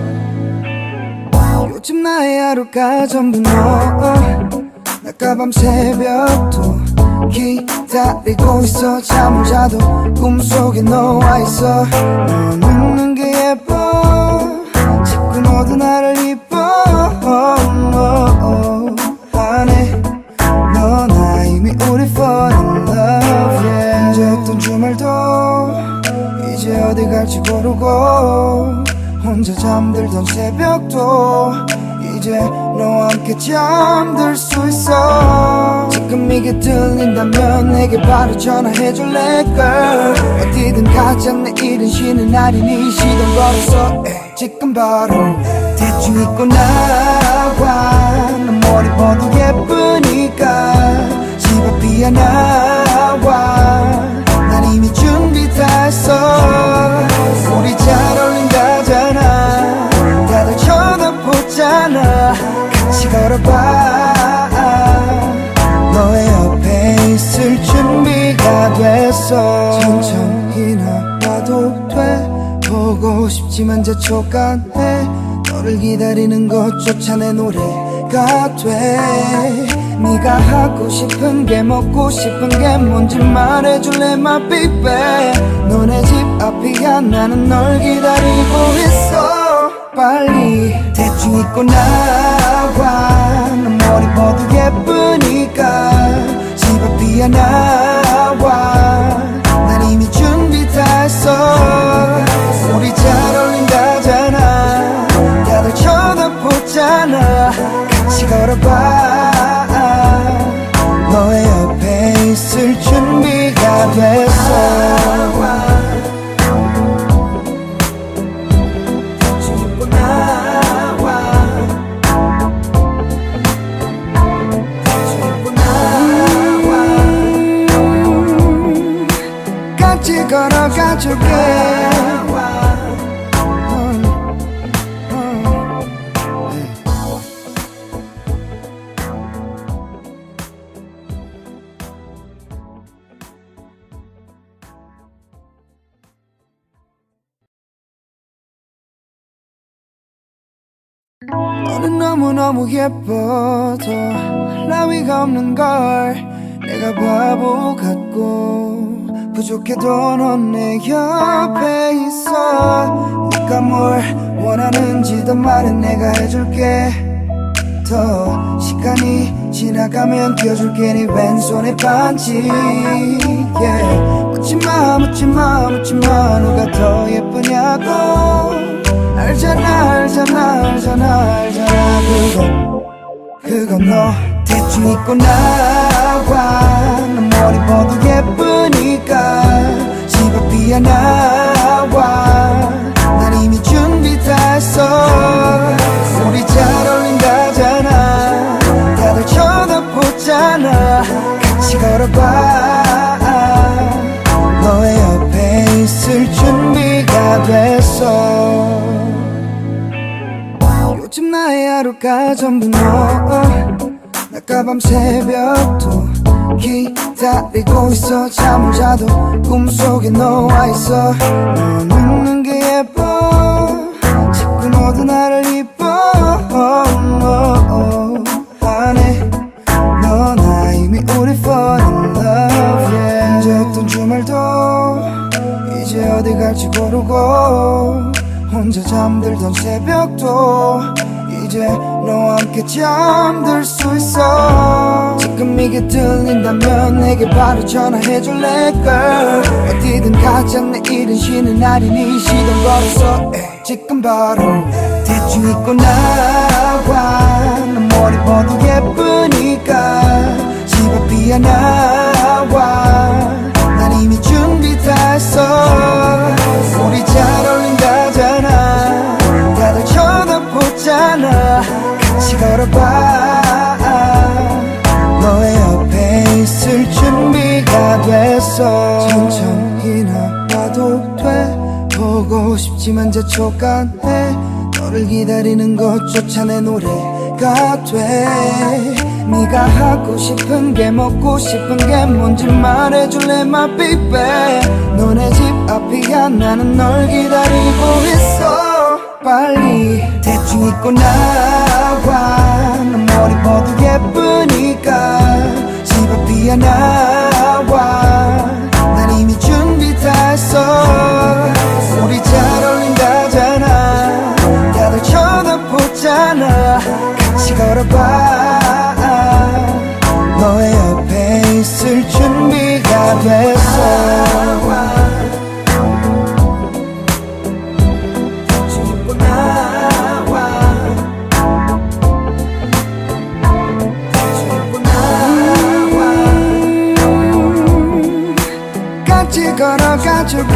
요즘 나의 하루가 전부 너. 낮과 밤 새벽도 기다리고 있어. 잠을 자도 꿈속에 너와 있어. 넌 웃는 게 예뻐. 자꾸 너도 나를 이뻐 하네. 넌 나 이미 우리 fall in love, yeah. 이제 어떤 주말도 이제 어디 갈지 고르고, 혼자 잠들던 새벽도 이제 너와 함께 잠들 수 있어. 지금 이게 들린다면 내게 바로 전화해줄래 girl. 어디든 가자 내일은 쉬는 날이니 시동 걸었어. 지금 바로 대충 입고 나와. 넌 머리 뻗어 예쁘니까 집 앞이야 나와. 난 이미 준비 다 했어. 우리 잘 어울린다잖아. 다들 쳐다보잖아. 같이 걸어봐. 너의 옆에 있을 준비가 됐어. 천천히 나와도 돼. 보고 싶지만 재촉안해. 너를 기다리는 것조차 내 노래가 돼. 네가 하고 싶은 게 먹고 싶은 게 뭔지 말해줄래 my baby. 너네 집 앞이야 나는 널 기다리고 있어. 빨리 대충 입고 나와. 넌 머리 뻗어 예쁘니까 집 앞이야 나와. 난 이미 준비 다 했어. 우리 잘 어울린다잖아. 다들 쳐다보잖아. 같이 걸어봐. 너의 옆에 있을 준비가 됐어. 걸어가줄게. 너는 너무너무 예뻐. 더 라위가 없는 걸. 내가 바보 같고 부족해도 넌 내 옆에 있어. 네가 뭘 원하는지 더 말해 내가 해줄게. 더 시간이 지나가면 껴줄게 네 왼손에 반지. yeah. 묻지마 묻지마 묻지마 누가 더 예쁘냐고. 알잖아 알잖아 알잖아 알잖아. 그건 그건 너 대충 입고 나와. 넌 머리 뻗어 예쁘니까 집 앞이야 나와. 난 이미 준비 다 했어. 우리 잘 어울린다잖아. 다들 쳐다보잖아. 같이 걸어봐. 너의 옆에 있을 준비가 됐어. 요즘 나의 하루가 전부 너. 나가 밤새벽도 기다리고 있어. 잠을 자도 꿈속에 너와 있어. 너 눕는 게 예뻐. 자꾸 너도 나를 이뻐 하네. 너 나 이미 우리 fall in love yeah. 언제 어떤 주말도 이제 어디 갈지 고르고 혼자 잠들던 새벽도 이제 너와 함께 잠들 수 있어. 지금 이게 들린다면 내게 바로 전화해줄래 girl. 어디든 가자 내일은 쉬는 날이니 시동 걸어서 에이. 지금 바로 대충 입고 나와. 넌 머리 뻗어 예쁘니까 집 앞이야 나와. 난 이미 준비 다 했어. 우리 잘 어울린다잖아. 다들 쳐다보잖아. 같이 걸어봐. 너의 옆에 있을 준비가 됐어. 천천히 나와도 돼. 보고 싶지만 재촉안해. 너를 기다리는 것조차 내 노래가 돼. 네가 하고 싶은 게 먹고 싶은 게 뭔지 말해줄래 my baby. 너네 집 앞이야 나는 널 기다리고 있어. 빨리 대충 입고 나와. 넌 머리 뻗어 예쁘니까 집 앞이야 나와. 난 이미 준비 다 했어. 우리 잘 어울린다잖아. 다들 쳐다보잖아. 같이 걸어봐. 너의 옆에 있을 준비가 됐어. 걸어가줄게.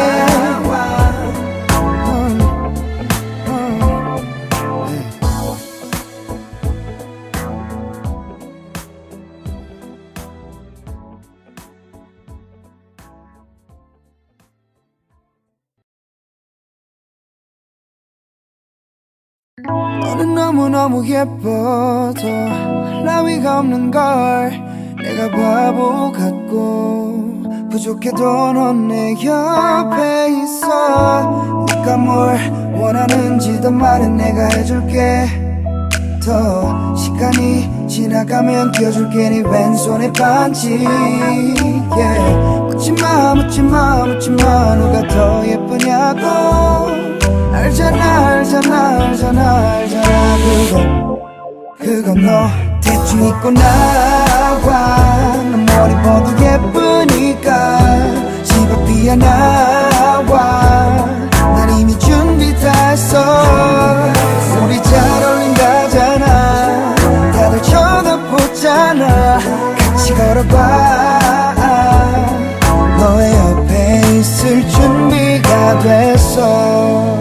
너는 너무너무 예뻐. 더 라위가 없는 걸. 내가 바보 같고 부족해도 넌 내 옆에 있어. 네가 뭘 원하는지 더 말해 내가 해줄게. 더 시간이 지나가면 껴줄게 네 왼손에 반지 yeah. 묻지마 묻지마 묻지마 누가 더 예쁘냐고 알잖아 알잖아 알잖아 알잖아 그건 그건 너 대충 잊고 나와 넌 머리 뻗어 예쁘니까 집 앞이야 나와 난 이미 준비 다 했어 우리 잘 어울린다잖아 다들 쳐다보잖아 같이 걸어봐 너의 옆에 있을 준비가 됐어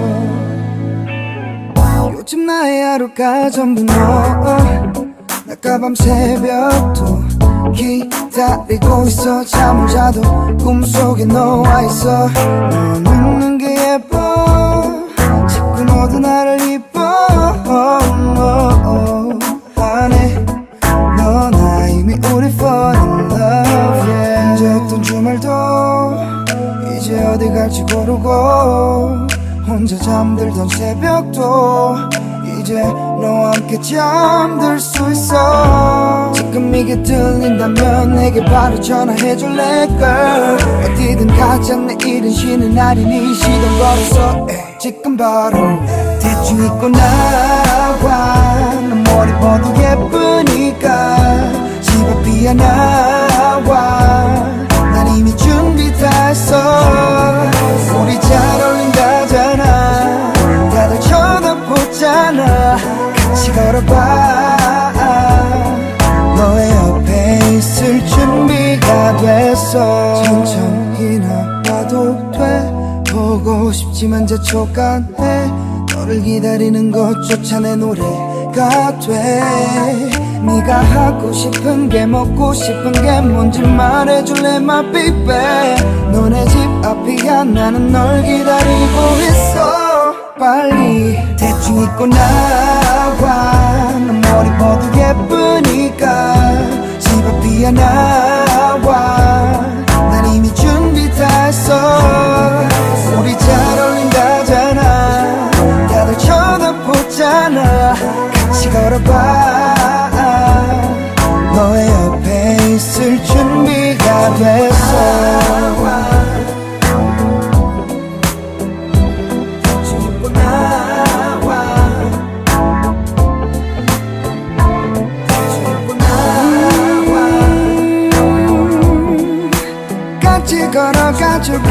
요즘 나의 하루가 전부 너 나가 밤새벽도 기다리고 있어 잠을 자도 꿈속에 너와 있어 넌 웃는 게 예뻐 자꾸 너도 나를 이뻐 하네 넌 이미 우리 fall in love yeah. 혼자였던 주말도 이제 어디 갈지 모르고 혼자 잠들던 새벽도 이제 너와 함께 잠들 수 있어 지금 이게 들린다면 내게 바로 전화해줄래 girl 어디든 가자 내일은 쉬는 날이니 시동 걸어서 에이. 지금 바로 대충 잊고 나와 넌 머리 뻗어 예쁘니까 집 앞이야 나와 난 이미 준비 다 했어 우리 잘 어울린다잖아 다들 쳐다보잖아 같이 걸어봐 너의 옆에 있을 준비가 됐어 천천히 나와도 돼 보고 싶지만 재촉안해 너를 기다리는 것조차 내 노래가 돼 네가 하고 싶은 게 먹고 싶은 게 뭔지 말해줄래 my baby 너네 집 앞이야 나는 널 기다리고 있어 빨리 대충 잊고 나와 넌 머리 뻗어 예쁘니까 집 앞이야 나와 난 이미 준비 다 했어 우리 잘 어울린다잖아 다들 쳐다보잖아 같이 걸어봐 너의 옆에 있을 준비가 됐어 같이 걸어가줄게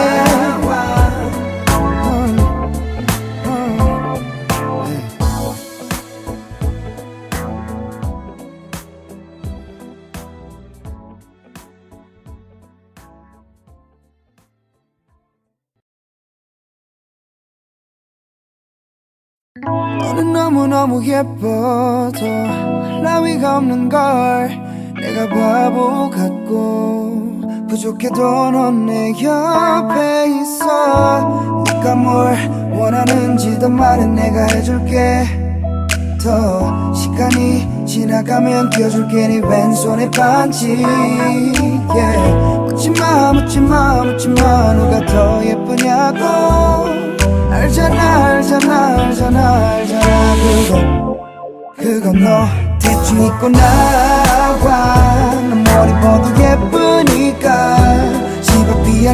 너는 너무너무 예뻐도 라위가 없는 걸 내가 바보 같고 부족해도 넌 내 옆에 있어 네가 뭘 원하는지도 말해 내가 해줄게 더 시간이 지나가면 껴줄게 네 왼손에 반지 yeah. 묻지마 묻지마 묻지마 누가 더 예쁘냐고 알잖아 알잖아 알잖아 알잖아 그건 그건 너 대충 잊고 나와 넌 머리 뻗어 예쁘니까 집 앞이야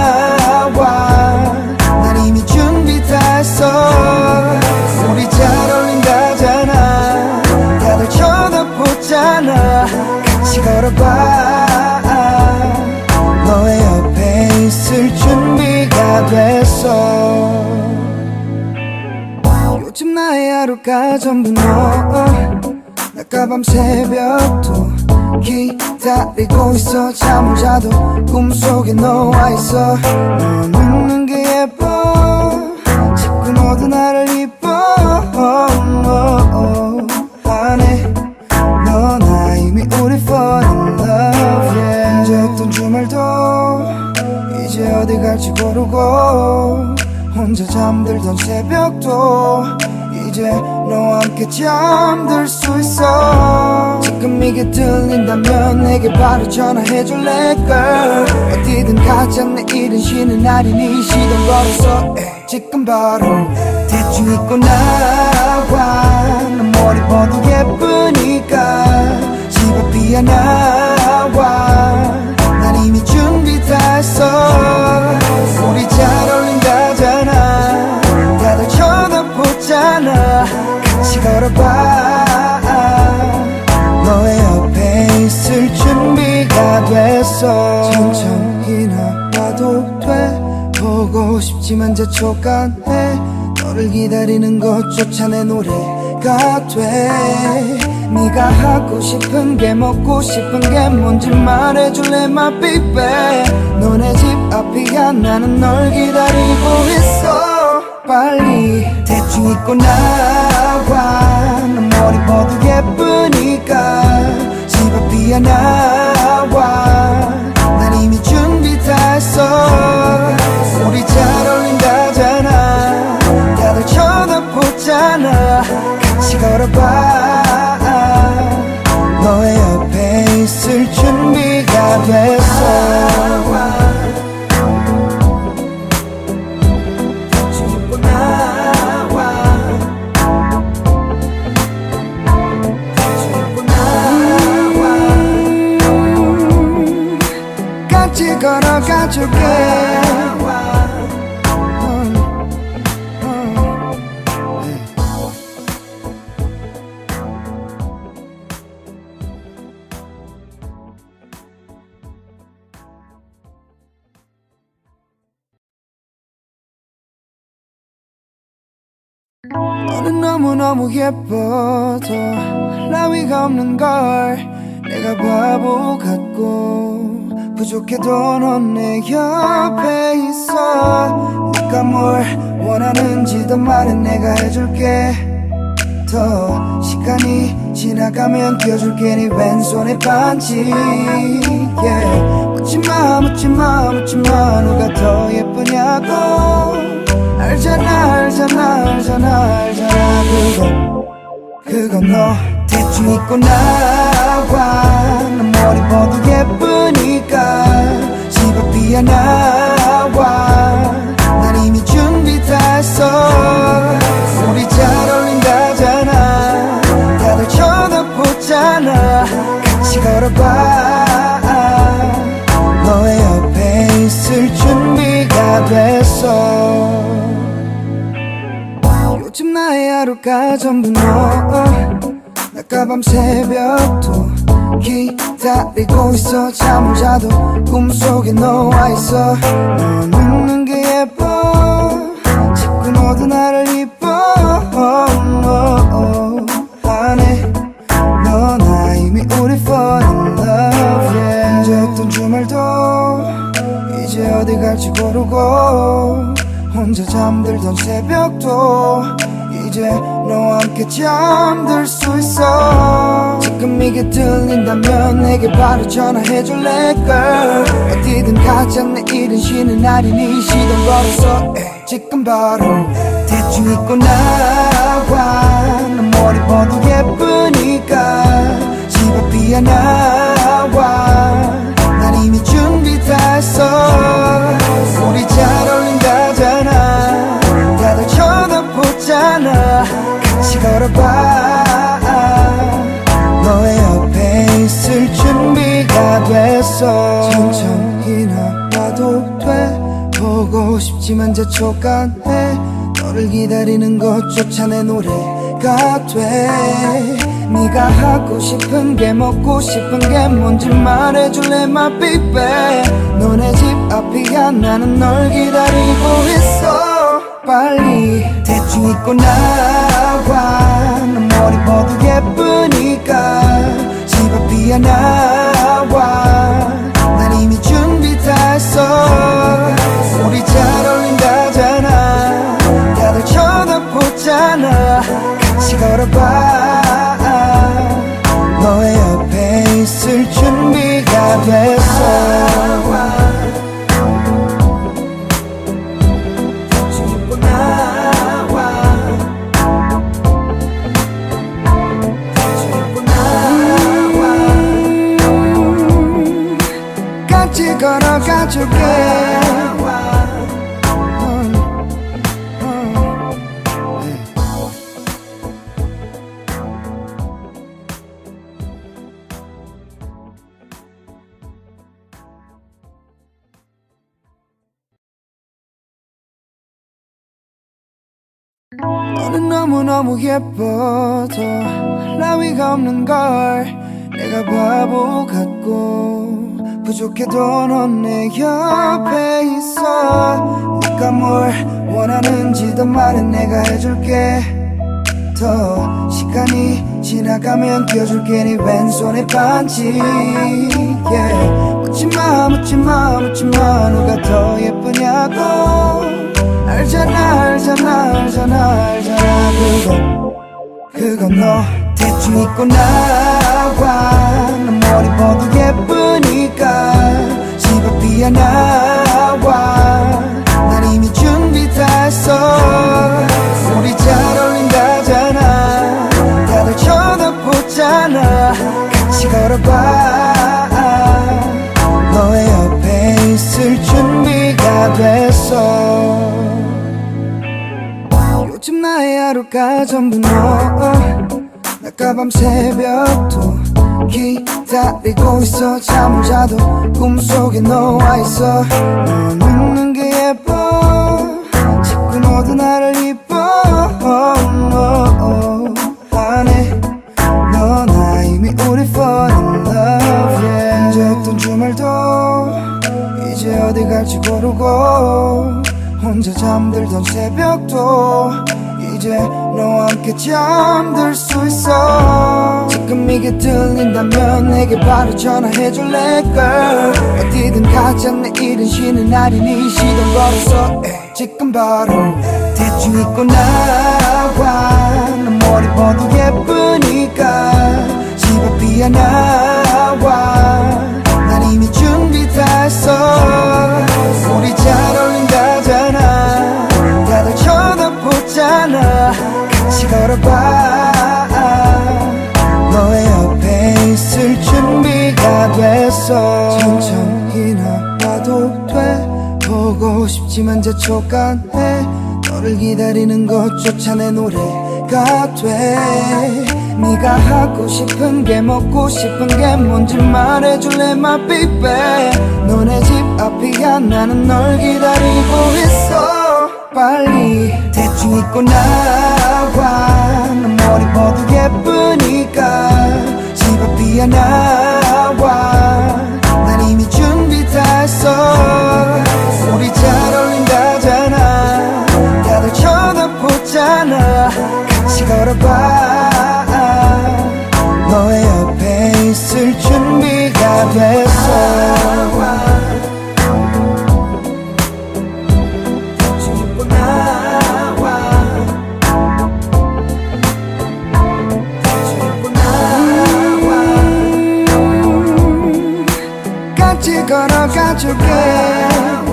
나와 난 이미 준비 다 했어 우리 잘 어울린다잖아 다들 쳐다보잖아 같이 걸어봐 너의 옆에 있을 준비가 됐어 요즘 나의 하루가 전부 너 나가 밤새벽도 기다리고 있어 잠을 자도 꿈속에 너와 있어 넌 웃는 게 예뻐 자꾸 너도 나를 이뻐 하네 넌 이미 우리 fall in love yeah. 혼자였던 주말도 이제 어디 갈지 모르고 혼자 잠들던 새벽도 이제 너와 함께 잠들 수 있어 지금 이게 들린다면 내게 바로 전화해줄래 girl 어디든 가자 내일은 쉬는 날이니 시동 걸어서 에이. 지금 바로 대충 잊고 나와 넌 머리 뻗어 예쁘니까 집 앞이야 나와. 난 이미 준비 다 했어. 우리 잘 어울린다잖아. 다들 쳐다보잖아. 같이 걸어봐. 너의 옆에 있을 준비가 됐어. 천천히나 봐도 돼. 보고 싶지만 재촉안해. 너를 기다리는 것조차 내 노래가 돼. 네가 하고 싶은 게 먹고 싶은 게 뭔지 말해줄래 my baby. 너네 집 앞이야 나는 널 기다리고 있어. 빨리 대충 입고 나와. 넌 머리 뻗어 예쁘니까 집 앞이야 나와. 난 이미 준비 다 했어. 우리 잘 어울린다잖아. 다들 쳐다보잖아. 같이 걸어봐. 너의 옆에 있을 준비가 됐어. 대충 입고 나와. 대충 입고 나와. 음, 같이 걸어가줄게. 너는 너무너무 예뻐도 라위가 없는 걸. 내가 바보 같고 부족해도 넌 내 옆에 있어. 네가 뭘 원하는지도 말해 내가 해줄게. 더 시간이 지나가면 끼워줄게 네 왼손에 반지. yeah. 묻지마 묻지마 묻지마 누가 더 예쁘냐고. 알잖아 알잖아 알잖아 알잖아. 그건 그건 너. 대충 입고 나와. 넌 머리 뻗어 예쁘니까 집 앞이야 나와. 난 이미 준비 다 했어. 우리 잘 어울린다잖아. 다들 쳐다보잖아. 같이 걸어봐. 너의 옆에 있을 준비가 됐어. 요즘 나의 하루가 전부 너. 낮과 밤 새벽도 기다리고 있어. 잠을 자도 꿈속에 너와 있어. 너 웃는 게 예뻐. 자꾸 너도 나를 이뻐 하네. 너 나 이미 우리 fall in love yeah. 이제 어떤 주말도 이제 어디 갈지 고르고. 혼자 잠들던 새벽도 이제 너와 함께 잠들 수 있어. 지금 이게 들린다면 내게 바로 전화해줄래 girl. 어디든 가자 내일은 쉬는 날이니 시동 걸었어. 지금 바로 대충 입고 나와. 넌 머리 뻗어 예쁘니까 집 앞이야 나와. 난 이미 준비 다 했어. 우리 잘 어울린다잖아. 다들 쳐다보잖아. 같이 걸어봐. 너의 옆에 있을 준비가 됐어. 천천히나 봐도 돼. 보고 싶지만 재촉안해. 너를 기다리는 것조차 내 노래가 돼. 네가 하고 싶은 게 먹고 싶은 게 뭔지 말해줄래 my baby. 너네 집 앞이야 나는 널 기다리고 있어. 빨리 대충 입고 나와. 넌 머리 뻗어 예쁘니까 집 앞이야 나와. 난 이미 준비 다 했어. 우리 잘 어울린다잖아. 다들 쳐다보잖아. 같이 걸어봐. 너의 옆에 있을 준비가 됐어. 대충 입고 나와. 대충 입고 나와. 음, 같이 걸어가줄게. 너는 너무너무 예뻐도 라위가 없는 걸 내가 바보 같고 부족해도 넌 내 옆에 있어. 네가 뭘 원하는지 더 말해 내가 해줄게. 더 시간이 지나가면 끼워줄게 네 왼손에 반지. yeah. 묻지마 묻지마 묻지마 누가 더 예쁘냐고. 알잖아 알잖아 알잖아 알잖아. 그건 그건 너 대충 잊고 나와. 넌 머리 봐도 예쁘니까 집 앞이야 나와. 난 이미 준비 다 했어. 우리 잘 어울린다잖아. 다들 쳐다보잖아. 같이 걸어봐. 너의 옆에 있을 준비가 됐어. 요즘 나의 하루가 전부 너. 나가 밤새벽도 기다리고 있어. 잠을 자도 꿈속에 너와 있어. 넌 웃는 게 예뻐. 자꾸 너도 나를 이뻐 하네. 너 나 이미 우리 fall in love. yeah. 이제 없던 주말도 이제 어디 갈지 고르고 혼자 잠들던 새벽도 이제 너와 함께 잠들 수 있어. 지금 이게 들린다면 내게 바로 전화해줄래 girl. 어디든 가자 내일은 쉬는 날이니 시동 걸었어. 지금 바로 대충 잊고 나와. 넌 머리 봐도 예쁘니까 집 앞이야 나와. 난 이미 준비 다 했어. 우리 잘 어울린다잖아. 다들 쳐다보잖아. 같이 걸어봐. 너의 옆에 있을 준비가 됐어. 천천히나 와도 돼. 보고 싶지만 재촉안해. 너를 기다리는 것조차 내 노래가 돼. 네가 하고 싶은 게 먹고 싶은 게 뭔지 말해줄래 my baby. 너네 집 앞이야 나는 널 기다리고 있어. 빨리 대충 잊고 나와. 넌 머리 봐도 예쁘니까 집 앞이야 나와. 난 이미 준비 다 했어. 우리 잘 어울린다잖아. 다들 쳐다보잖아. 같이 걸어봐. 너의 옆에 있을 준비가 됐어. 대충 잊고 나와. 대충 잊고 나와. 음, 같이 걸어가줄게.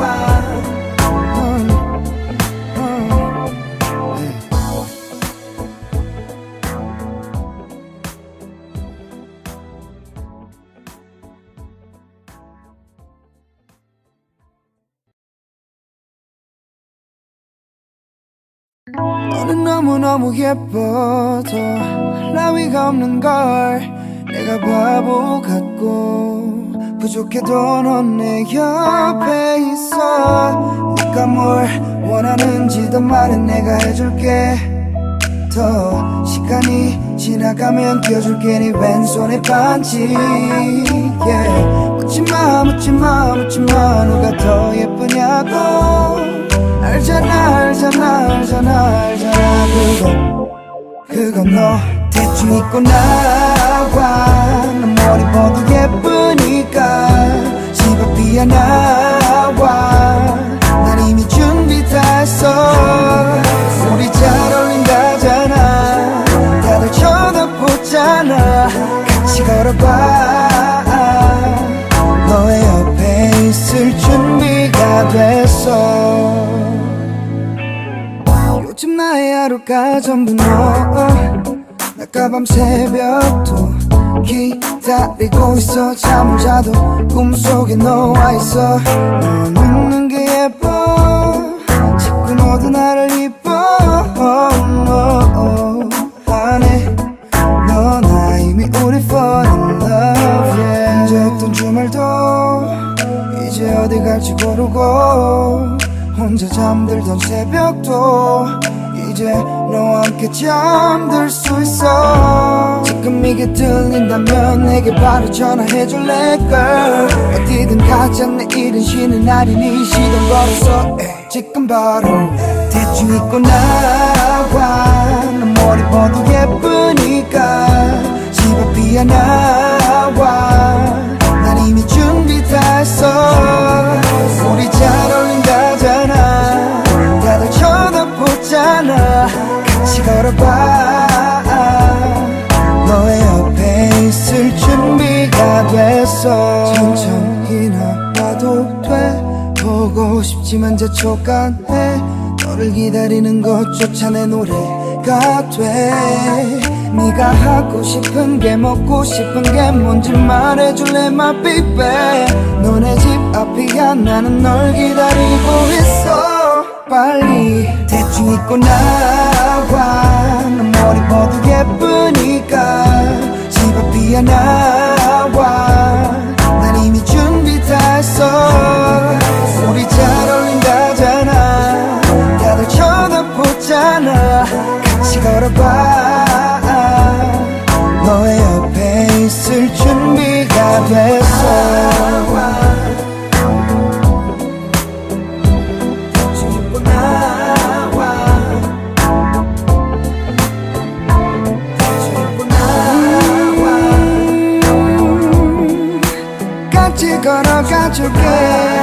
너는 너무너무 예뻐도 라위가 없는 걸 내가 바보 같고 부족해도 넌 내 옆에 있어. 네가 뭘 원하는지 더 말해 내가 해줄게. 더 시간이 지나가면 끼워줄게 네 왼손에 반지. yeah. 묻지마 묻지마 묻지마 누가 더 예쁘냐고. 알잖아 알잖아 알잖아 알잖아. 그건 그건 너 대충 잊고 나와. 넌 머리 봐도 예쁘니까 집 앞이야 나와. 난 이미 준비 다 했어. 우리 잘 어울린다잖아. 다들 쳐다보잖아. 같이 걸어봐. 너의 옆에 있을 준비가 됐어. 요즘 나의 하루가 전부 너. 나가 밤새벽도 기다리고 있어. 잠을 자도 꿈속에 너와 있어. 넌 웃는 게 예뻐. 자꾸 너도 나를 이뻐 하네. 너 나 이미 우리 fall in love. yeah. 이제 없던 주말도 이제 어디 갈지 고르고 혼자 잠들던 새벽도 이제 너와 함께 잠들 수 있어. 지금 이게 들린다면 내게 바로 전화해줄래 girl. 어디든 가자 내일은 쉬는 날이니 시동 걸어서 지금 바로 대충 입고 나와. 넌 머리 뻗어 예쁘니까 집 앞이야 나와. 난 이미 준비 다 했어. 우리 잘 어울린다잖아. 다들 쳐다보잖아. 같이 걸어봐. 너의 옆에 있을 준비가 됐어. 천천히 나와도 돼. 보고 싶지만 재촉안해. 너를 기다리는 것조차 내 노래가 돼. 네가 하고 싶은 게 먹고 싶은 게 뭔지 말해줄래 my baby. 너네 집 앞이야 나는 널 기다리고 있어. 빨리 대충 입고 나와. 넌 머리 뻗어 예쁘니까 집 앞이야 나와. 난 이미 준비 다 했어. 우리 잘 어울린다잖아. 다들 쳐다보잖아. 같이 걸어봐. 너의 옆에 있을 준비가 됐어. 대충 입고 나와. 대충 입고 나와. 같이 걸어가줄게.